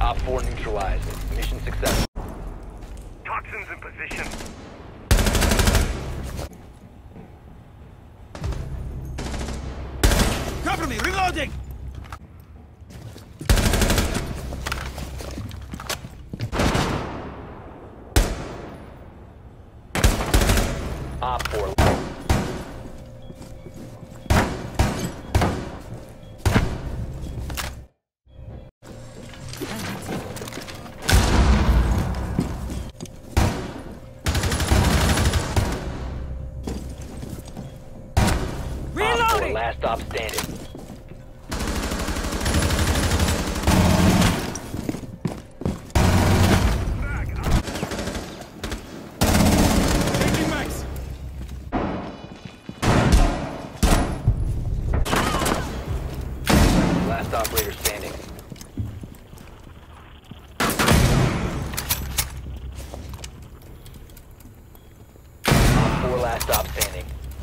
Op 4 neutralized. Mission successful. Toxins in position. Cover me! Reloading! Op 4. Op 4 last stop standing. Changing mags! Last operator standing. Op 4 last stop standing.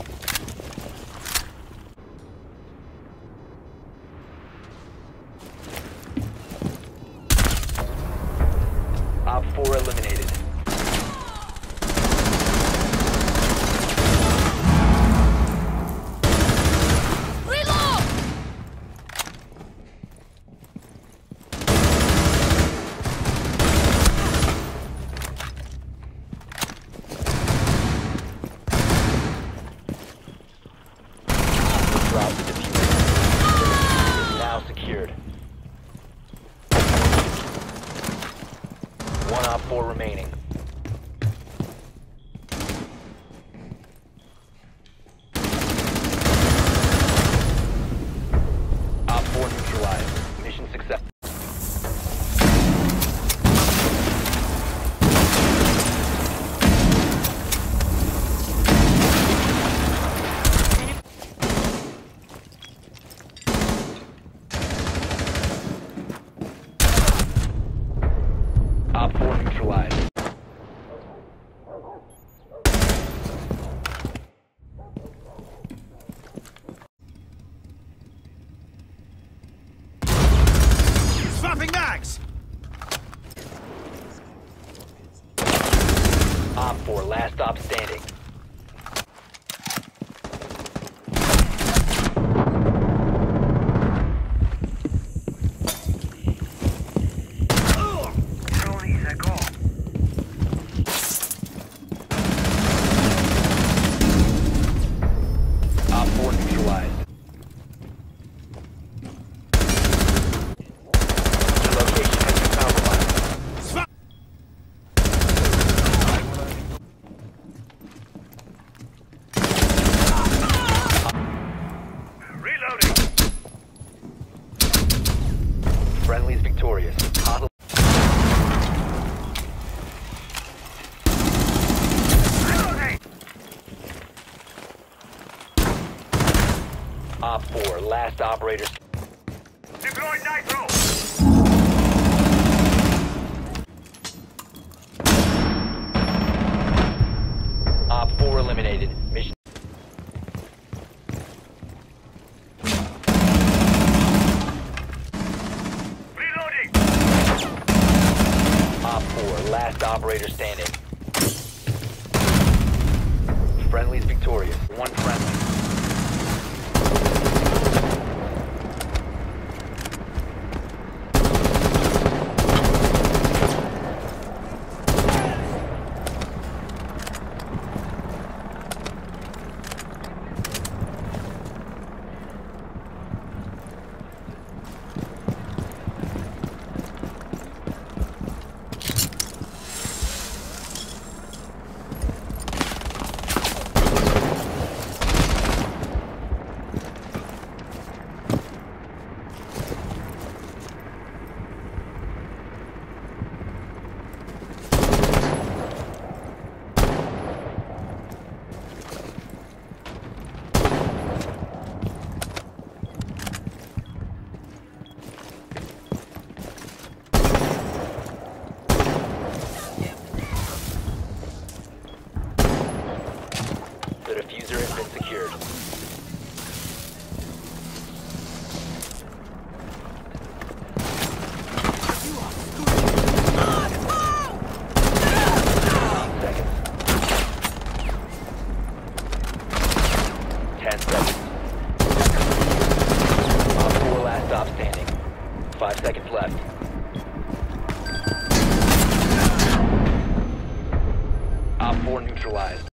Op 4 eliminated. Reload! Drop the diffuser. Is now secured. One Op 4 remaining. Op 4 neutralized. Mission success. Op 4 neutralized. Swapping mags! Op 4 last stop standing. Tony's a go. Op 4 neutralized. Your location has been compromised. Swap! Reloading. Friendly's victorious. Hostile. Reloading. Op 4 last operator. Deploy nitro. Op 4 eliminated. Mission. Reloading. Op 4 last operator standing. Friendly's victorious. One friendly. seconds left. Op 4 neutralized.